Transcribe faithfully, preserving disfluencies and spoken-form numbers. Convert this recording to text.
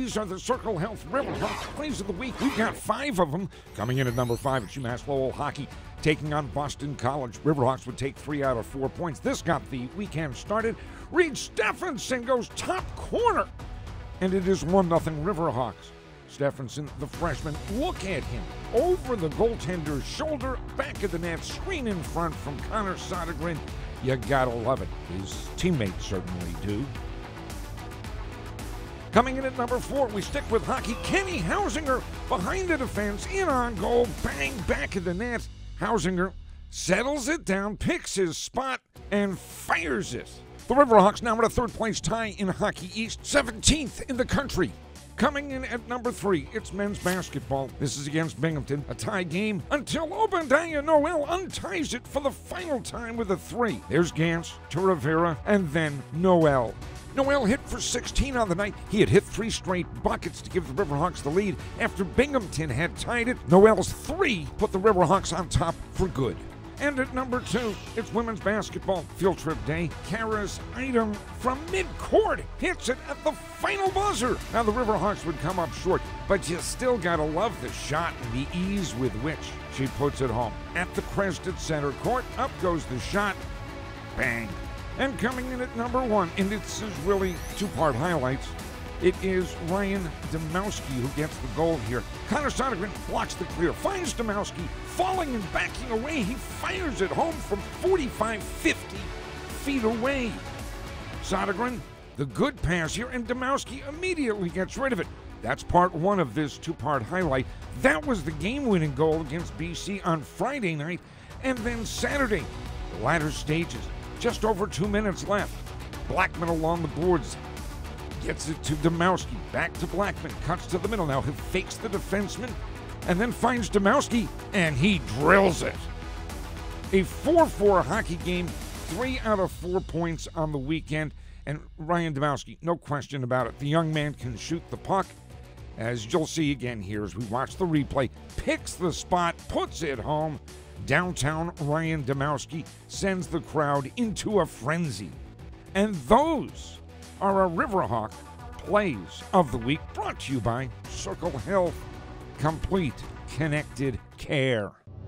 These are the Circle Health Riverhawks plays of the week. We've got five of them. Coming in at number five, it's UMass Lowell Hockey taking on Boston College. Riverhawks would take three out of four points. This got the weekend started. Reed Stephenson goes top corner, and it is one nothing Riverhawks. Stephenson, the freshman, look at him. Over the goaltender's shoulder, back of the net, screen in front from Connor Sodergren. You gotta love it. His teammates certainly do. Coming in at number four, we stick with hockey. Kenny Hausinger behind the defense, in on goal, bang, back of the net. Hausinger settles it down, picks his spot, and fires it. The Riverhawks now at a third-place tie in Hockey East, seventeenth in the country. Coming in at number three, it's men's basketball. This is against Binghamton, a tie game until Obadiah Noel unties it for the final time with a three. There's Gantz to Rivera, and then Noel. Noel hit for sixteen on the night. He had hit three straight buckets to give the Riverhawks the lead after Binghamton had tied it. Noel's three put the Riverhawks on top for good. And at number two, it's women's basketball field trip day. Kara's item from midcourt hits it at the final buzzer. Now the Riverhawks would come up short, but you still gotta love the shot and the ease with which she puts it home. At the crest at center court, up goes the shot, bang. And coming in at number one, and this is really two-part highlights, it is Ryan Domowski who gets the goal here. Connor Sodergren blocks the clear, finds Domowski, falling and backing away. He fires it home from forty-five, fifty feet away. Sodergren, the good pass here, and Domowski immediately gets rid of it. That's part one of this two-part highlight. That was the game-winning goal against B C on Friday night, and then Saturday, the latter stages. Just over two minutes left. Blackman along the boards. Gets it to Domowski. Back to Blackman. Cuts to the middle now. He fakes the defenseman and then finds Domowski, and he drills it. A four four hockey game. Three out of four points on the weekend. And Ryan Domowski, no question about it. The young man can shoot the puck. As you'll see again here as we watch the replay. Picks the spot. Puts it home. Downtown Ryan Domowski sends the crowd into a frenzy. And those are our Riverhawk plays of the week, brought to you by Circle Health. Complete Connected Care.